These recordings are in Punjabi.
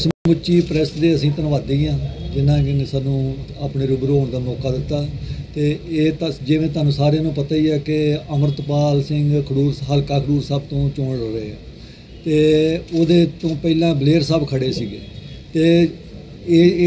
ਸਮੁੱਚੀ ਪ੍ਰੈਸ ਦੇ ਅਸੀਂ ਧੰਨਵਾਦੀ ਹਾਂ ਜਿਨ੍ਹਾਂ ਨੇ ਸਾਨੂੰ ਆਪਣੇ ਰੂਬਰੂ ਹੋਣ ਦਾ ਮੌਕਾ ਦਿੱਤਾ। ਤੇ ਇਹ ਤਾਂ ਜਿਵੇਂ ਤੁਹਾਨੂੰ ਸਾਰਿਆਂ ਨੂੰ ਪਤਾ ਹੀ ਹੈ ਕਿ ਅਮਰਤਪਾਲ ਸਿੰਘ ਖਡੂਰ ਹਲਕਾ ਖਡੂਰ ਸਾਹਿਬ ਤੋਂ ਚੋਣ ਲੜ ਰਹੇ ਆ ਤੇ ਉਹਦੇ ਤੋਂ ਪਹਿਲਾਂ ਬਲੇਰ ਸਾਹਿਬ ਖੜੇ ਸੀਗੇ ਤੇ ਇਹ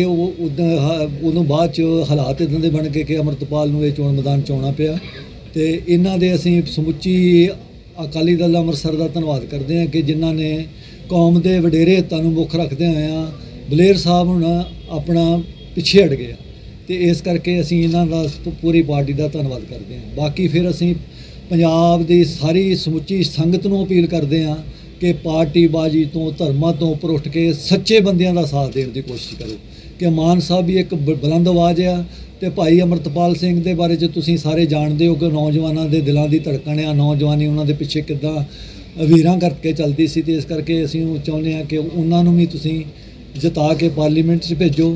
ਉਦੋਂ ਬਾਅਦ 'ਚ ਹਾਲਾਤ ਇੱਦਾਂ ਦੇ ਬਣ ਗਏ ਕਿ ਅਮਰਤਪਾਲ ਨੂੰ ਇਹ ਚੋਣ ਮੈਦਾਨ 'ਚ ਆਉਣਾ ਪਿਆ। ਤੇ ਇਹਨਾਂ ਦੇ ਅਸੀਂ ਸਮੁੱਚੀ ਅਕਾਲੀ ਦਲ ਅੰਮ੍ਰਿਤਸਰ ਦਾ ਧੰਨਵਾਦ ਕਰਦੇ ਹਾਂ ਕਿ ਜਿਨ੍ਹਾਂ ਨੇ ਕੌਮ ਦੇ ਵਡੇਰੇ ਹਿੱਤਾਂ ਨੂੰ ਮੁੱਖ ਰੱਖਦਿਆਂ ਹੋਇਆਂ ਬਲੇਰ ਸਾਹਿਬ ਹੁਣ ਆਪਣਾ ਪਿੱਛੇ ਹਟ ਗਏ ਤੇ ਇਸ ਕਰਕੇ ਅਸੀਂ ਇਹਨਾਂ ਦਾ ਪੂਰੀ ਪਾਰਟੀ ਦਾ ਧੰਨਵਾਦ ਕਰਦੇ ਹਾਂ। ਬਾਕੀ ਫਿਰ ਅਸੀਂ ਪੰਜਾਬ ਦੀ ਸਾਰੀ ਸਮੁੱਚੀ ਸੰਗਤ ਨੂੰ ਅਪੀਲ ਕਰਦੇ ਹਾਂ ਕਿ ਪਾਰਟੀਬਾਜ਼ੀ ਤੋਂ ਧਰਮਾਂ ਤੋਂ ਉੱਪਰ ਉੱਠ ਕੇ ਸੱਚੇ ਬੰਦਿਆਂ ਦਾ ਸਾਥ ਦੇਣ ਦੀ ਕੋਸ਼ਿਸ਼ ਕਰੋ ਕਿ ਮਾਨ ਸਾਹਿਬ ਵੀ ਇੱਕ ਬੁਲੰਦ ਆਵਾਜ਼ ਆ ਤੇ ਭਾਈ ਅਮਰਤਪਾਲ ਸਿੰਘ ਦੇ ਬਾਰੇ 'ਚ ਤੁਸੀਂ ਸਾਰੇ ਜਾਣਦੇ ਹੋ ਕਿ ਨੌਜਵਾਨਾਂ ਦੇ ਦਿਲਾਂ ਦੀ ਧੜਕਣ ਆ, ਨੌਜਵਾਨੀ ਉਹਨਾਂ ਦੇ ਪਿੱਛੇ ਕਿੱਦਾਂ ਵੀਰਾਂ ਕਰਕੇ ਚੱਲਦੀ ਸੀ। ਤੇ ਇਸ ਕਰਕੇ ਅਸੀਂ ਚਾਹੁੰਦੇ ਹਾਂ ਕਿ ਉਹਨਾਂ ਨੂੰ ਵੀ ਤੁਸੀਂ ਜਿਤਾ ਕੇ ਪਾਰਲੀਮੈਂਟ 'ਚ ਭੇਜੋ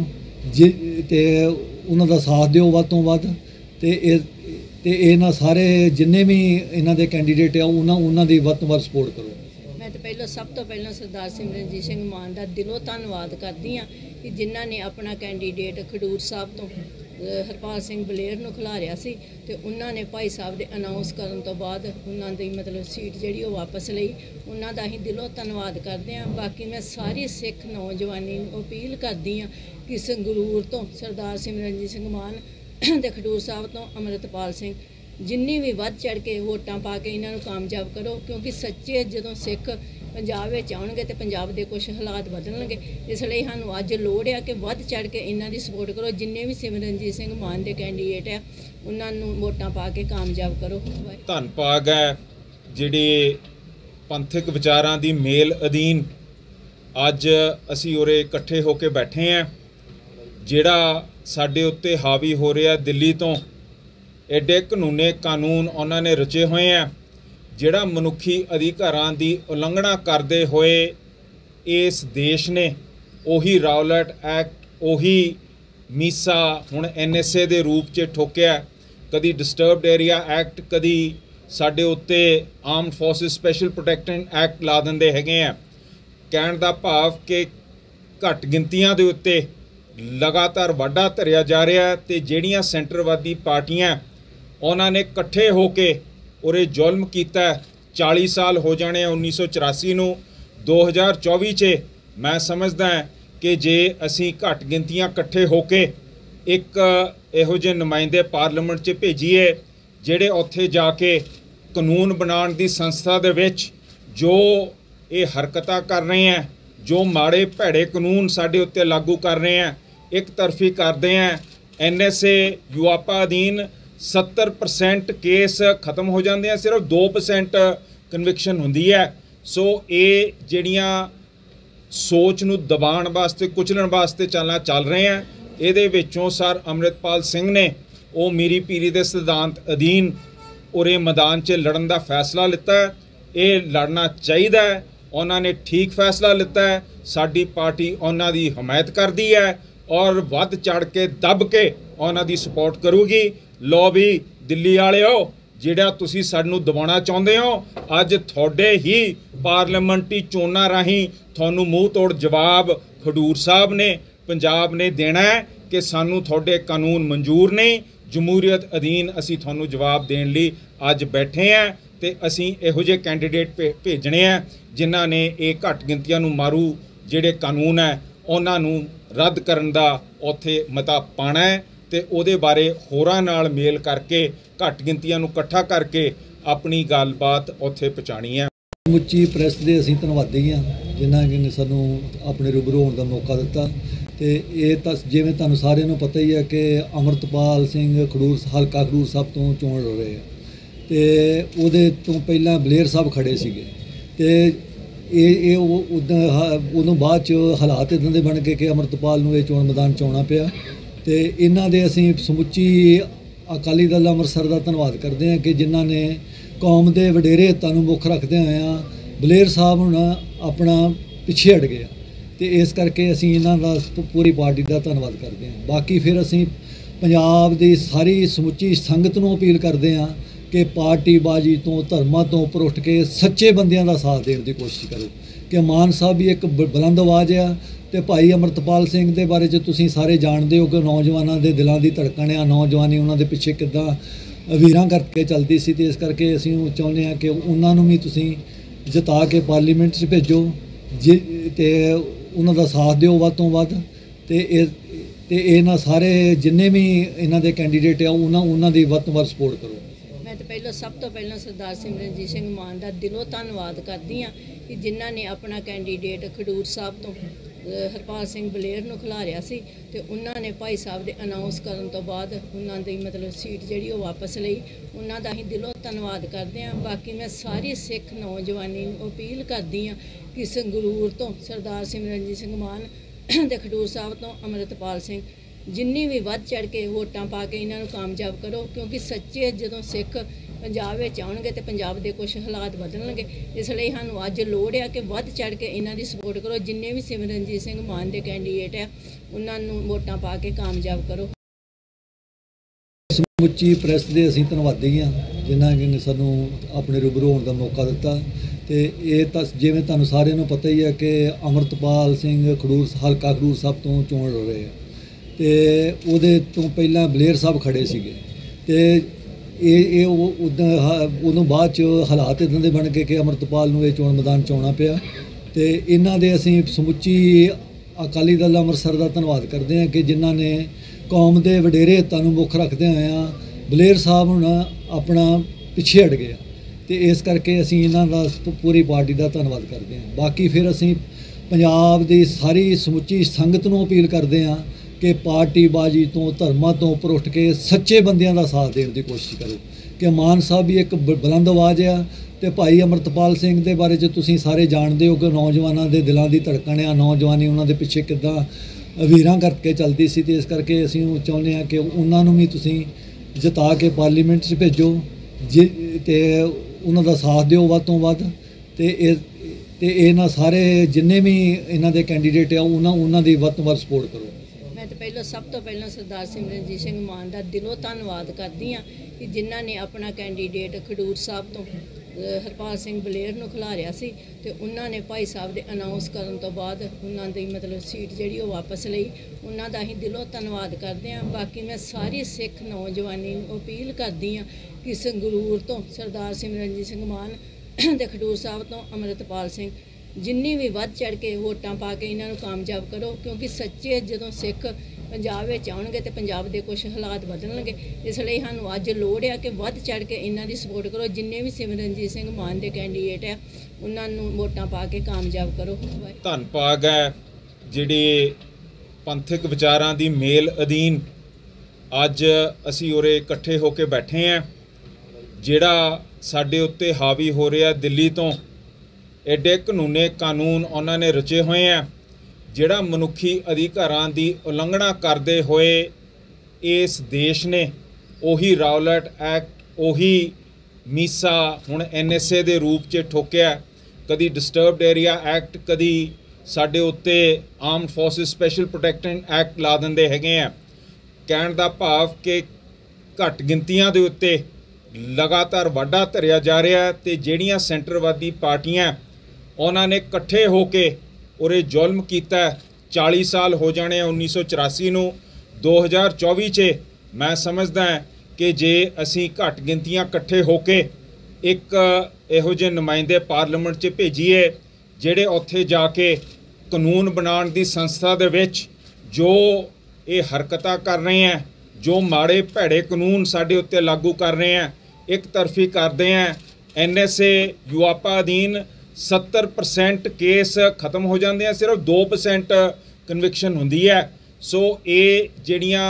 ਤੇ ਉਹਨਾਂ ਦਾ ਸਾਥ ਦਿਓ ਵੱਧ ਤੋਂ ਵੱਧ। ਤੇ ਇਹਨਾਂ ਸਾਰੇ ਜਿੰਨੇ ਵੀ ਇਹਨਾਂ ਦੇ ਕੈਂਡੀਡੇਟ ਆ ਉਹਨਾਂ ਦੀ ਵੱਧ ਤੋਂ ਵੱਧ ਸਪੋਰਟ ਕਰੋ। मैं तो सब तो पहला सरदार सिमरनजीत सिंह मान का दिलों धन्नवाद करती हाँ कि जिन्हों ने अपना कैंडीडेट खडूर साहब तो हरपाल सिंह बलेर नूं खिलारिया सी ते उन्होंने भाई साहब के अनाउंस करने तो बाद उन्होंने मतलब सीट जी वापस ली उन्हों का असीं दिलों धन्नवाद करते हैं। बाकी मैं सारी सिख नौजवानी अपील करती हाँ कि संगरूर तो सरदार सिमरनजीत सिंह मान ते खडूर साहब तो अमृतपाल सिंह जिन्नी भी वध चढ़ के वोटां पा के इन्हों कामयाब करो क्योंकि सच्चे जो सिख पंजाब आउणगे तो पंजाब के कुछ हालात बदलणगे। इसलिए सानूं अज लोड़ है कि वध चढ़ के इन्हां दी सपोर्ट करो। जिन्ने भी सिमरनजीत सिंह मान के कैंडीडेट है उन्होंने वोटां पा के कामयाब करो। धन भाग है जिहड़ी पंथक विचारां दी मेल अधीन अज असीं उरे इकट्ठे होके बैठे हैं। जिहड़ा साडे उत्ते हावी हो रहा दिल्ली तो एडे कानूने कानून उन्होंने रचे हुए हैं जिहड़ा मनुखी अधिकारां दी उलंघना करते हुए इस देश ने उही रावलट एक्ट उही मीसा हुण NSA दे रूप च ठोकिया। कदी डिस्टर्बड एरिया एक्ट कदी साडे उत्ते armed forces special protection act ला दिंदे हैगे आ। कहण दा भाव कि घट गिनतियां दे उत्ते लगातार वाढा धरिया जा रहा है ते जिहड़ियां सेंटरवादी पार्टियां उन्होंने इकट्ठे होके उरे जुल्म किया। 40 साल हो जाने 1984 नूं 2024 च मैं समझदा कि जे असी घट गिनतियां इकट्ठे होके एक इहो जे नुमाइंदे पार्लीमेंट च भेजीए जिहड़े उत्थे जाके कानून बनाउण दी संस्था दे विच जो ये हरकतां कर रहे हैं, जो माड़े भैड़े कानून साडे उत्ते लागू कर रहे हैं, एक तरफी करते हैं। NSA यूआपा अधीन 70% केस खत्म हो जाते हैं, सिर्फ 2% कन्विक्शन होंदी है। सो ये जिहड़ियां सोच नूं दबाण वास्ते कुचलण वास्ते चल रहे हैं। ये विचों सर अमृतपाल सिंह ने वो मीरी पीरी के सिद्धांत अधीन उरे मैदान च लड़न का फैसला लिता है। ये लड़ना चाहिए, उन्होंने ठीक फैसला लिता है। साडी पार्टी उन्हां दी हमायत करती है और वध चढ़ के दब के उन्हां दी सपोर्ट करूगी। लो भी दिल्ली वाले हो जिहड़ा तुसीं सानूं दबाउणा चाहुंदे हो, अज तुहाडे ही पार्लीमेंटी चोणां राहीं तुहानूं मूँह तोड़ जवाब खडूर साहब ने पंजाब ने देना है कि सानूं तुहाडे कानून मंजूर नहीं। जमहूरीयत अधीन असीं तुहानूं जवाब देण लई अज बैठे हैं ते असीं इहो जिहे कैंडीडेट भेजणे हैं जिन्हां ने ये घट गिनतियां नूं मारू जिहड़े कानून है उन्हां नूं रद्द करन दा उत्थे मता पाना है ते उहदे बारे होरां नाल मेल करके घट गिनतियां नूं इकट्ठा करके अपनी गलबात उत्थे पहुँचानी है। ਸਮੁੱਚੀ ਪ੍ਰੈਸ ਦੇ ਅਸੀਂ ਧੰਨਵਾਦੀ ਹਾਂ ਜਿਨ੍ਹਾਂ ਨੇ ਸਾਨੂੰ ਆਪਣੇ ਰੂਬਰੂ ਹੋਣ ਦਾ ਮੌਕਾ ਦਿੱਤਾ। ਤੇ ਇਹ ਤਾਂ ਜਿਵੇਂ ਤੁਹਾਨੂੰ ਸਾਰਿਆਂ ਨੂੰ ਪਤਾ ਹੀ ਹੈ ਕਿ ਅਮਰਤਪਾਲ ਸਿੰਘ ਹਲਕਾ ਖਡੂਰ ਸਾਹਿਬ ਤੋਂ ਚੋਣ ਲੜ ਰਹੇ ਆ ਤੇ ਉਹਦੇ ਤੋਂ ਪਹਿਲਾਂ ਬਲੇਰ ਸਾਹਿਬ ਖੜੇ ਸੀਗੇ ਤੇ ਇਹ ਉਦੋਂ ਬਾਅਦ 'ਚ ਹਾਲਾਤ ਇੱਦਾਂ ਦੇ ਬਣ ਗਏ ਕਿ ਅਮਰਤਪਾਲ ਨੂੰ ਇਹ ਚੋਣ ਮੈਦਾਨ 'ਚ ਆਉਣਾ ਪਿਆ। ਤੇ ਇਹਨਾਂ ਦੇ ਅਸੀਂ ਸਮੁੱਚੀ ਅਕਾਲੀ ਦਲ ਅੰਮ੍ਰਿਤਸਰ ਦਾ ਧੰਨਵਾਦ ਕਰਦੇ ਹਾਂ ਕਿ ਜਿਨ੍ਹਾਂ ਨੇ ਕੌਮ ਦੇ ਵਡੇਰੇ ਹਿੱਤਾਂ ਨੂੰ ਮੁੱਖ ਰੱਖਦਿਆਂ ਹੋਇਆਂ ਬਲੇਰ ਸਾਹਿਬ ਹੁਣ ਆਪਣਾ ਪਿੱਛੇ ਹਟ ਗਏ ਤੇ ਇਸ ਕਰਕੇ ਅਸੀਂ ਇਹਨਾਂ ਦਾ ਪੂਰੀ ਪਾਰਟੀ ਦਾ ਧੰਨਵਾਦ ਕਰਦੇ ਹਾਂ। ਬਾਕੀ ਫਿਰ ਅਸੀਂ ਪੰਜਾਬ ਦੀ ਸਾਰੀ ਸਮੁੱਚੀ ਸੰਗਤ ਨੂੰ ਅਪੀਲ ਕਰਦੇ ਹਾਂ कि पार्टीबाजी तो धर्मां तो उपर उठ के सच्चे बंदियां दा साथ देने की कोशिश करो ਕਿ ਮਾਨ ਸਾਹਿਬ ਵੀ ਇੱਕ ਬੁਲੰਦ ਆਵਾਜ਼ ਆ ਤੇ ਭਾਈ ਅਮਰਤਪਾਲ ਸਿੰਘ ਦੇ ਬਾਰੇ 'ਚ ਤੁਸੀਂ ਸਾਰੇ ਜਾਣਦੇ ਹੋ ਕਿ ਨੌਜਵਾਨਾਂ ਦੇ ਦਿਲਾਂ ਦੀ ਧੜਕਣ ਆ, ਨੌਜਵਾਨੀ ਉਹਨਾਂ ਦੇ ਪਿੱਛੇ ਕਿੱਦਾਂ ਵੀਰਾਂ ਕਰਕੇ ਚੱਲਦੀ ਸੀ, ਤੇ ਇਸ ਕਰਕੇ ਅਸੀਂ ਉਹ ਚਾਹੁੰਦੇ ਹਾਂ ਕਿ ਉਹਨਾਂ ਨੂੰ ਵੀ ਤੁਸੀਂ ਜਿਤਾ ਕੇ ਪਾਰਲੀਮੈਂਟ 'ਚ ਭੇਜੋ ਤੇ ਉਹਨਾਂ ਦਾ ਸਾਥ ਦਿਓ ਵੱਧ ਤੋਂ ਵੱਧ, ਤੇ ਇਹਨਾਂ ਸਾਰੇ ਜਿੰਨੇ ਵੀ ਇਹਨਾਂ ਦੇ ਕੈਂਡੀਡੇਟ ਆ ਉਹਨਾਂ ਦੀ ਵੱਧ ਤੋਂ ਵੱਧ ਸਪੋਰਟ ਕਰੋ। ਮੈਂ ਤਾਂ ਸਭ ਤੋਂ ਪਹਿਲਾਂ ਸਰਦਾਰ ਸਿਮਰਨਜੀਤ ਸਿੰਘ ਮਾਨ ਦਾ ਦਿਲੋਂ ਧੰਨਵਾਦ ਕਰਦੀ ਹਾਂ ਕਿ ਜਿਨ੍ਹਾਂ ਨੇ ਆਪਣਾ ਕੈਂਡੀਡੇਟ ਖਡੂਰ ਸਾਹਿਬ ਤੋਂ ਹਰਪਾਲ ਸਿੰਘ ਬਲੇਰ ਨੂੰ ਖਿਲਾਰਿਆ ਸੀ, ਤੇ ਉਹਨਾਂ ਨੇ ਭਾਈ ਸਾਹਿਬ ਦੇ ਅਨਾਉਂਸ ਕਰਨ ਤੋਂ ਬਾਅਦ ਉਹਨਾਂ ਦੀ ਸੀਟ ਜਿਹੜੀ ਉਹ ਵਾਪਸ ਲਈ। ਉਹਨਾਂ ਦਾ ਅਸੀਂ ਦਿਲੋਂ ਧੰਨਵਾਦ ਕਰਦੇ ਹਾਂ। ਬਾਕੀ ਮੈਂ ਸਾਰੀ ਸਿੱਖ ਨੌਜਵਾਨੀ ਨੂੰ ਅਪੀਲ ਕਰਦੀ ਹਾਂ ਕਿ ਸੰਗਰੂਰ ਤੋਂ ਸਰਦਾਰ ਸਿਮਰਨਜੀਤ ਸਿੰਘ ਮਾਨ ਤੇ ਖਡੂਰ ਸਾਹਿਬ ਤੋਂ ਅੰਮ੍ਰਿਤਪਾਲ ਸਿੰਘ ਜਿੰਨੀ ਵੀ ਵੱਧ ਚੜ੍ਹ ਕੇ ਵੋਟਾਂ ਪਾ ਕੇ ਇਹਨਾਂ ਨੂੰ ਕਾਮਯਾਬ ਕਰੋ, ਕਿਉਂਕਿ ਸੱਚੇ ਜਦੋਂ ਸਿੱਖ ਪੰਜਾਬ ਵਿੱਚ ਆਉਣਗੇ ਤੇ ਪੰਜਾਬ ਦੇ ਕੁਝ ਹਾਲਾਤ ਬਦਲਣਗੇ। ਇਸ ਲਈ ਸਾਨੂੰ ਅੱਜ ਲੋੜ ਆ ਕਿ ਵੱਧ ਚੜ੍ਹ ਕੇ ਇਹਨਾਂ ਦੀ ਸਪੋਰਟ ਕਰੋ। ਜਿੰਨੇ ਵੀ ਸਿਮਰਨਜੀਤ ਸਿੰਘ ਮਾਨ ਦੇ ਕੈਂਡੀਡੇਟ ਆ ਉਹਨਾਂ ਨੂੰ ਵੋਟਾਂ ਪਾ ਕੇ ਕਾਮਯਾਬ ਕਰੋ। ਸਮੁੱਚੀ ਪ੍ਰੈਸ ਦੇ ਅਸੀਂ ਧੰਨਵਾਦੀ ਹਾਂ ਜਿਨ੍ਹਾਂ ਨੇ ਸਾਨੂੰ ਆਪਣੇ ਰੂਬਰੂ ਹੋਣ ਦਾ ਮੌਕਾ ਦਿੱਤਾ, ਤੇ ਇਹ ਤਾਂ ਜਿਵੇਂ ਤੁਹਾਨੂੰ ਸਾਰਿਆਂ ਨੂੰ ਪਤਾ ਹੀ ਹੈ ਕਿ ਅਮਰਤਪਾਲ ਸਿੰਘ ਹਲਕਾ ਖਡੂਰ ਸਾਹਿਬ ਤੋਂ ਚੋਣ ਲੜ ਰਹੇ ਆ, ਤੇ ਉਹਦੇ ਤੋਂ ਪਹਿਲਾਂ ਬਲੇਰ ਸਾਹਿਬ ਖੜੇ ਸੀਗੇ, ਤੇ ਇਹ ਉਦੋਂ ਬਾਅਦ 'ਚ ਹਾਲਾਤ ਇੱਦਾਂ ਦੇ ਬਣ ਗਏ ਕਿ ਅਮਰਤਪਾਲ ਨੂੰ ਇਹ ਚੋਣ ਮੈਦਾਨ 'ਚ ਆਉਣਾ ਪਿਆ, ਤੇ ਇਹਨਾਂ ਦੇ ਅਸੀਂ ਸਮੁੱਚੀ ਅਕਾਲੀ ਦਲ ਅੰਮ੍ਰਿਤਸਰ ਦਾ ਧੰਨਵਾਦ ਕਰਦੇ ਹਾਂ ਕਿ ਜਿਨ੍ਹਾਂ ਨੇ ਕੌਮ ਦੇ ਵਡੇਰੇ ਹਿੱਤਾਂ ਨੂੰ ਮੁੱਖ ਰੱਖਦੇ ਹੋਇਆਂ ਬਲੇਰ ਸਾਹਿਬ ਹੁਣ ਆਪਣਾ ਪਿੱਛੇ ਹਟ ਗਏ, ਤੇ ਇਸ ਕਰਕੇ ਅਸੀਂ ਇਹਨਾਂ ਦਾ ਪੂਰੀ ਪਾਰਟੀ ਦਾ ਧੰਨਵਾਦ ਕਰਦੇ ਹਾਂ। ਬਾਕੀ ਫਿਰ ਅਸੀਂ ਪੰਜਾਬ ਦੀ ਸਾਰੀ ਸਮੁੱਚੀ ਸੰਗਤ ਨੂੰ ਅਪੀਲ ਕਰਦੇ ਹਾਂ ਕਿ ਪਾਰਟੀਬਾਜ਼ੀ ਤੋਂ ਧਰਮਾਂ ਤੋਂ ਉੱਪਰ ਉੱਠ ਕੇ ਸੱਚੇ ਬੰਦਿਆਂ ਦਾ ਸਾਥ ਦੇਣ ਦੀ ਕੋਸ਼ਿਸ਼ ਕਰੋ, ਕਿ ਮਾਨ ਸਾਹਿਬ ਵੀ ਇੱਕ ਬੁਲੰਦ ਆਵਾਜ਼ ਆ ਤੇ ਭਾਈ ਅਮਰਤਪਾਲ ਸਿੰਘ ਦੇ ਬਾਰੇ 'ਚ ਤੁਸੀਂ ਸਾਰੇ ਜਾਣਦੇ ਹੋ ਕਿ ਨੌਜਵਾਨਾਂ ਦੇ ਦਿਲਾਂ ਦੀ ਧੜਕਣ ਆ, ਨੌਜਵਾਨੀ ਉਹਨਾਂ ਦੇ ਪਿੱਛੇ ਕਿੱਦਾਂ ਵੀਰਾਂ ਕਰਕੇ ਚੱਲਦੀ ਸੀ, ਤੇ ਇਸ ਕਰਕੇ ਅਸੀਂ ਉਹ ਚਾਹੁੰਦੇ ਹਾਂ ਕਿ ਉਹਨਾਂ ਨੂੰ ਵੀ ਤੁਸੀਂ ਜਿਤਾ ਕੇ ਪਾਰਲੀਮੈਂਟ 'ਚ ਭੇਜੋ ਤੇ ਉਹਨਾਂ ਦਾ ਸਾਥ ਦਿਓ ਵੱਧ ਤੋਂ ਵੱਧ, ਤੇ ਇਹਨਾਂ ਸਾਰੇ ਜਿੰਨੇ ਵੀ ਇਹਨਾਂ ਦੇ ਕੈਂਡੀਡੇਟ ਆ ਉਹਨਾਂ ਦੀ ਵੱਧ ਤੋਂ ਵੱਧ ਸਪੋਰਟ ਕਰੋ। ਮੈਂ ਤਾਂ ਸਭ ਤੋਂ ਪਹਿਲਾਂ ਸਰਦਾਰ ਸਿਮਰਨਜੀਤ ਸਿੰਘ ਮਾਨ ਦਾ ਦਿਲੋਂ ਧੰਨਵਾਦ ਕਰਦੀ ਹਾਂ ਕਿ ਜਿਨ੍ਹਾਂ ਨੇ ਆਪਣਾ ਕੈਂਡੀਡੇਟ ਖਡੂਰ ਸਾਹਿਬ ਤੋਂ ਹਰਪਾਲ ਸਿੰਘ ਬਲੇਰ ਨੂੰ ਖਿਲਾਰਿਆ ਸੀ, ਤੇ ਉਹਨਾਂ ਨੇ ਭਾਈ ਸਾਹਿਬ ਦੇ ਅਨਾਉਂਸ ਕਰਨ ਤੋਂ ਬਾਅਦ ਉਹਨਾਂ ਦੀ ਸੀਟ ਜਿਹੜੀ ਉਹ ਵਾਪਸ ਲਈ। ਉਹਨਾਂ ਦਾ ਅਸੀਂ ਦਿਲੋਂ ਧੰਨਵਾਦ ਕਰਦੇ ਹਾਂ। ਬਾਕੀ ਮੈਂ ਸਾਰੀ ਸਿੱਖ ਨੌਜਵਾਨੀ ਨੂੰ ਅਪੀਲ ਕਰਦੀ ਹਾਂ ਕਿ ਸੰਗਰੂਰ ਤੋਂ ਸਰਦਾਰ ਸਿਮਰਨਜੀਤ ਸਿੰਘ ਮਾਨ ਤੇ ਖਡੂਰ ਸਾਹਿਬ ਤੋਂ ਅੰਮ੍ਰਿਤਪਾਲ ਸਿੰਘ ਜਿੰਨੀ ਵੀ ਵੱਧ ਚੜ੍ਹ ਕੇ ਵੋਟਾਂ ਪਾ ਕੇ ਇਹਨਾਂ ਨੂੰ ਕਾਮਯਾਬ ਕਰੋ, ਕਿਉਂਕਿ ਸੱਚੇ ਜਦੋਂ ਸਿੱਖ ਪੰਜਾਬ ਵਿੱਚ ਆਉਣਗੇ ਤੇ ਪੰਜਾਬ ਦੇ ਕੁਝ ਹਾਲਾਤ ਬਦਲਣਗੇ। ਇਸ ਲਈ ਸਾਨੂੰ ਅੱਜ ਲੋੜ ਆ ਕਿ ਵੱਧ ਚੜ੍ਹ ਕੇ ਇਹਨਾਂ ਦੀ ਸਪੋਰਟ ਕਰੋ। ਜਿੰਨੇ ਵੀ ਸਿਮਰਨਜੀਤ ਸਿੰਘ ਮਾਨ ਦੇ ਕੈਂਡੀਡੇਟ ਆ ਉਹਨਾਂ ਨੂੰ ਵੋਟਾਂ ਪਾ ਕੇ ਕਾਮਯਾਬ ਕਰੋ। ਧੰਨ ਭਾਗ ਹੈ ਜਿਹੜੇ ਪੰਥਕ ਵਿਚਾਰਾਂ ਦੀ ਮੇਲ ਅਧੀਨ ਅੱਜ ਅਸੀਂ ਉਰੇ ਇਕੱਠੇ ਹੋ ਕੇ ਬੈਠੇ ਹਾਂ। ਜਿਹੜਾ ਸਾਡੇ ਉੱਤੇ ਹਾਵੀ ਹੋ ਰਿਹਾ ਦਿੱਲੀ ਤੋਂ ਐਡੇ ਕਾਨੂੰਨੇ ਕਾਨੂੰਨ ਉਹਨਾਂ ਨੇ ਰਚੇ ਹੋਏ ਆ, ਜਿਹੜਾ ਮਨੁੱਖੀ ਅਧਿਕਾਰਾਂ ਦੀ ਉਲੰਘਣਾ ਕਰਦੇ ਹੋਏ ਇਸ ਦੇਸ਼ ਨੇ ਉਹੀ ਰਾਉਲਟ ਐਕਟ, ਉਹੀ ਮੀਸਾ ਹੁਣ NSA ਦੇ ਰੂਪ 'ਚ ਠੋਕਿਆ, ਕਦੀ ਡਿਸਟਰਬਡ ਏਰੀਆ ਐਕਟ, ਕਦੀ ਸਾਡੇ ਉੱਤੇ armed forces special protection act ਲਾ ਦਿੰਦੇ ਹੈਗੇ ਆ। ਕਹਿਣ ਦਾ ਭਾਵ ਕਿ ਘੱਟ ਗਿਣਤੀਆਂ ਦੇ ਉੱਤੇ ਲਗਾਤਾਰ ਵਾਧਾ ਧਰਿਆ ਜਾ ਰਿਹਾ, ਤੇ ਜਿਹੜੀਆਂ ਸੈਂਟਰਵਾਦੀ ਪਾਰਟੀਆਂ ਉਹਨਾਂ ਨੇ ਇਕੱਠੇ ਹੋ ਕੇ ਉਰੇ ਜ਼ੁਲਮ ਕੀਤਾ। 40 ਸਾਲ ਹੋ ਜਾਣੇ 1984 ਨੂੰ, 2024 'ਚ ਮੈਂ ਸਮਝਦਾ ਕਿ ਜੇ ਅਸੀਂ ਘੱਟ ਗਿਣਤੀਆਂ ਇਕੱਠੇ ਹੋ ਕੇ ਇੱਕ ਇਹੋ ਜਿਹੇ ਨੁਮਾਇੰਦੇ ਪਾਰਲੀਮੈਂਟ 'ਚ ਭੇਜੀਏ ਜਿਹੜੇ ਉੱਥੇ ਜਾ ਕੇ ਕਾਨੂੰਨ ਬਣਾਉਣ ਦੀ ਸੰਸਥਾ ਦੇ ਵਿੱਚ ਜੋ ਇਹ ਹਰਕਤਾਂ ਕਰ ਰਹੇ ਹੈ, ਜੋ ਮਾੜੇ ਭੈੜੇ ਕਾਨੂੰਨ ਸਾਡੇ ਉੱਤੇ ਲਾਗੂ ਕਰ ਰਹੇ ਹੈ, ਇੱਕ ਤਰਫੀ ਕਰਦੇ ਹੈ। NSA ਯੂਆਪਾ ਅਧੀਨ 70% ਕੇਸ ਖਤਮ ਹੋ ਜਾਂਦੇ ਆ, ਸਿਰਫ 2% ਕਨਵਿਕਸ਼ਨ ਹੁੰਦੀ ਹੈ। ਸੋ ਇਹ ਜਿਹੜੀਆਂ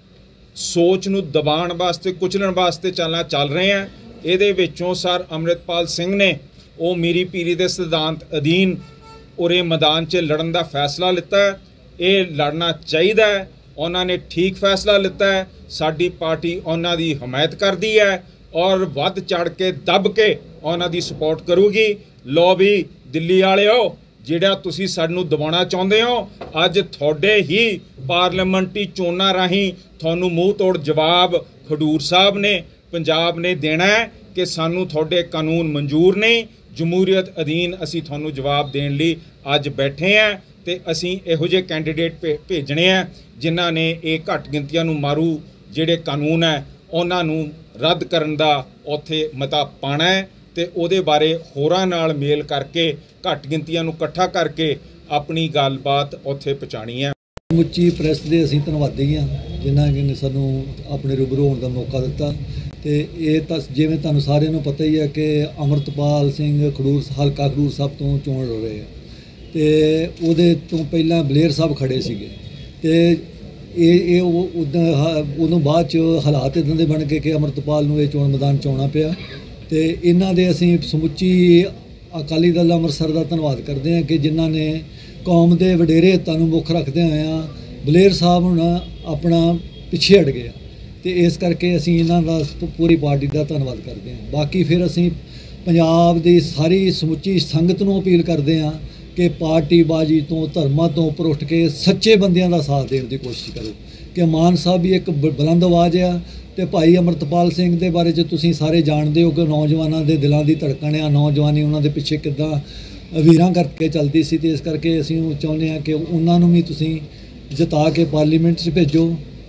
ਸੋਚ ਨੂੰ ਦਬਾਉਣ ਵਾਸਤੇ, ਕੁਚਲਣ ਵਾਸਤੇ ਚੱਲ ਰਹੇ ਆ, ਇਹਦੇ ਵਿੱਚੋਂ ਸਰ ਅੰਮ੍ਰਿਤਪਾਲ ਸਿੰਘ ਨੇ ਉਹ ਮੀਰੀ ਪੀਰੀ ਦੇ ਸਿਧਾਂਤ ਅਧੀਨ ਉਰੇ ਮੈਦਾਨ 'ਚ ਲੜਨ ਦਾ ਫੈਸਲਾ ਲਿੱਤਾ। ਇਹ ਲੜਨਾ ਚਾਹੀਦਾ ਹੈ, ਉਹਨਾਂ ਨੇ ਠੀਕ ਫੈਸਲਾ ਲਿੱਤਾ ਹੈ। ਸਾਡੀ ਪਾਰਟੀ ਉਹਨਾਂ ਦੀ ਹਮਾਇਤ ਕਰਦੀ ਹੈ ਔਰ ਵੱਧ ਚੜ੍ਹ ਕੇ ਦੱਬ ਕੇ ਉਹਨਾਂ ਦੀ ਸਪੋਰਟ ਕਰੂਗੀ। ਲੋ ਵੀ ਦਿੱਲੀ ਵਾਲਿਓ, ਜਿਹੜਾ ਤੁਸੀਂ ਸਾਨੂੰ ਦਬਾਉਣਾ ਚਾਹੁੰਦੇ ਹੋ, ਅੱਜ ਤੁਹਾਡੇ ਹੀ ਪਾਰਲੀਮੈਂਟਰੀ ਚੋਣਾਂ ਰਾਹੀਂ ਤੁਹਾਨੂੰ ਮੂੰਹ ਤੋੜ ਜਵਾਬ ਖਡੂਰ ਸਾਹਿਬ ਨੇ, ਪੰਜਾਬ ਨੇ ਦੇਣਾ ਹੈ कि सानू थोड़े कानून मंजूर ने, जमहूरीयत अधीन असी थानू जवाब देने लिए अज बैठे हैं तो असी इहो जे कैंडीडेट भेजने हैं जिन्हां ने ये घट गिनतियां नू मारू जिहड़े कानून है उन्हां नू रद्द करन दा उत्थे मता पाना है ते उहदे बारे होरां नाल मेल करके घट गिनतियां नू इकट्ठा करके अपनी गलबात उत्थे पहुँचानी है। ਸਮੁੱਚੀ ਪ੍ਰੈਸ ਦੇ ਅਸੀਂ ਧੰਨਵਾਦੀ ਹਾਂ ਜਿਨ੍ਹਾਂ ਨੇ ਸਾਨੂੰ ਆਪਣੇ ਰੂਬਰੂ ਹੋਣ ਦਾ ਮੌਕਾ ਦਿੱਤਾ ਤੇ ਇਹ ਤਾਂ ਜਿਵੇਂ ਤੁਹਾਨੂੰ ਸਾਰਿਆਂ ਨੂੰ ਪਤਾ ਹੀ ਹੈ ਕਿ ਅਮਰਤਪਾਲ ਸਿੰਘ ਖਡੂਰ ਹਲਕਾ ਖਡੂਰ ਸਾਹਿਬ ਤੋਂ ਚੋਣ ਲੜ ਰਹੇ ਆ ਤੇ ਉਹਦੇ ਤੋਂ ਪਹਿਲਾਂ ਬਲੇਅਰ ਸਾਹਿਬ ਖੜੇ ਸੀਗੇ ਤੇ ਇਹ ਉਦੋਂ ਬਾਅਦ 'ਚ ਹਾਲਾਤ ਇੱਦਾਂ ਦੇ ਬਣ ਗਏ ਕਿ ਅਮਰਤਪਾਲ ਨੂੰ ਇਹ ਚੋਣ ਮੈਦਾਨ 'ਚ ਆਉਣਾ ਪਿਆ ਤੇ ਇਹਨਾਂ ਦੇ ਅਸੀਂ ਸਮੁੱਚੀ ਅਕਾਲੀ ਦਲ ਅੰਮ੍ਰਿਤਸਰ ਦਾ ਧੰਨਵਾਦ ਕਰਦੇ ਹਾਂ ਕਿ ਜਿਨ੍ਹਾਂ ਨੇ ਕੌਮ ਦੇ ਵਡੇਰੇ ਹਿੱਤਾਂ ਨੂੰ ਮੁੱਖ ਰੱਖਦੇ ਹੋਇਆਂ ਬਲੇਅਰ ਸਾਹਿਬ ਹੁਣ ਆਪਣਾ ਪਿੱਛੇ ਹਟ ਗਏ ਤੇ ਇਸ ਕਰਕੇ ਅਸੀਂ ਇਹਨਾਂ ਦਾ ਪੂਰੀ ਪਾਰਟੀ ਦਾ ਧੰਨਵਾਦ ਕਰਦੇ ਹਾਂ। ਬਾਕੀ ਫਿਰ ਅਸੀਂ ਪੰਜਾਬ ਦੀ ਸਾਰੀ ਸਮੁੱਚੀ ਸੰਗਤ ਨੂੰ ਅਪੀਲ ਕਰਦੇ ਹਾਂ ਕਿ ਪਾਰਟੀਬਾਜ਼ੀ ਤੋਂ ਧਰਮਾਂ ਤੋਂ ਉੱਪਰ ਉੱਠ ਕੇ ਸੱਚੇ ਬੰਦਿਆਂ ਦਾ ਸਾਥ ਦੇਣ ਦੀ ਕੋਸ਼ਿਸ਼ ਕਰੋ ਕਿ ਮਾਨ ਸਾਹਿਬ ਵੀ ਇੱਕ ਬੁਲੰਦ ਆਵਾਜ਼ ਆ ਤੇ ਭਾਈ ਅਮਰਤਪਾਲ ਸਿੰਘ ਦੇ ਬਾਰੇ 'ਚ ਤੁਸੀਂ ਸਾਰੇ ਜਾਣਦੇ ਹੋ ਕਿ ਨੌਜਵਾਨਾਂ ਦੇ ਦਿਲਾਂ ਦੀ ਧੜਕਣ ਆ, ਨੌਜਵਾਨੀ ਉਹਨਾਂ ਦੇ ਪਿੱਛੇ ਕਿੱਦਾਂ ਵੀਰਾਂ ਕਰਕੇ ਚੱਲਦੀ ਸੀ ਤੇ ਇਸ ਕਰਕੇ ਅਸੀਂ ਚਾਹੁੰਦੇ ਹਾਂ ਕਿ ਉਹਨਾਂ ਨੂੰ ਵੀ ਤੁਸੀਂ ਜਿਤਾ ਕੇ ਪਾਰਲੀਮੈਂਟ 'ਚ ਭੇਜੋ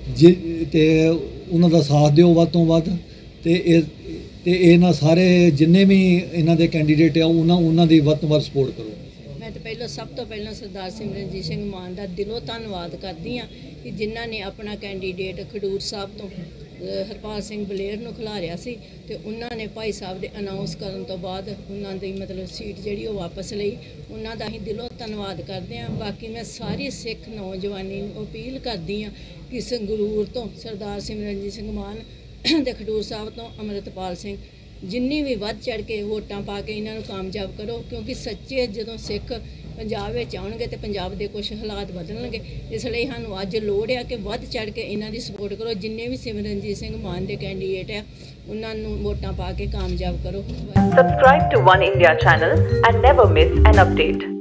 ਤੇ ਉਹਨਾਂ ਦਾ ਸਾਥ ਦਿਓ ਵੱਧ ਤੋਂ ਵੱਧ ਤੇ ਇਹਨਾਂ ਸਾਰੇ ਜਿੰਨੇ ਵੀ ਇਹਨਾਂ ਦੇ ਕੈਂਡੀਡੇਟ ਆ ਉਹਨਾਂ ਦੀ ਵੱਧ ਤੋਂ ਵੱਧ ਸਪੋਰਟ ਕਰੋ। मैं तो पहले सब तो पहले सरदार सिमरनजीत सिंह मान का दिलों धन्नवाद करती हाँ कि जिन्हों ने अपना कैंडीडेट खडूर साहब तो हरपाल सिंह बलेर नूं खिलारिया सी ते उन्होंने भाई साहब दे अनाउंस करन तो बाद उन्होंने मतलब सीट जिहड़ी वो वापस लई उन्हों का असीं दिलों धन्नवाद करते हैं। बाकी मैं सारी सिख नौजवानी नूं अपील करती हाँ कि संगरूर तो सरदार सिमरनजीत सिंह मान ते खडूर साहब तो अमृतपाल सिंह जिन्नी भी वध चढ़ के वोटां पा के इन्हों कामयाब करो क्योंकि सच्चे जो सिख पंजाब में आउणगे तो पंजाब के कुछ हालात बदलणगे इसलिए सानूं अज लोड़ है कि वध चढ़ के इन्हां दी सपोर्ट करो। जिन्ने भी सिमरनजीत सिंह मान के कैंडीडेट है उन्होंने वोटां पा के कामयाब करो। Subscribe to One India channel and never miss an update.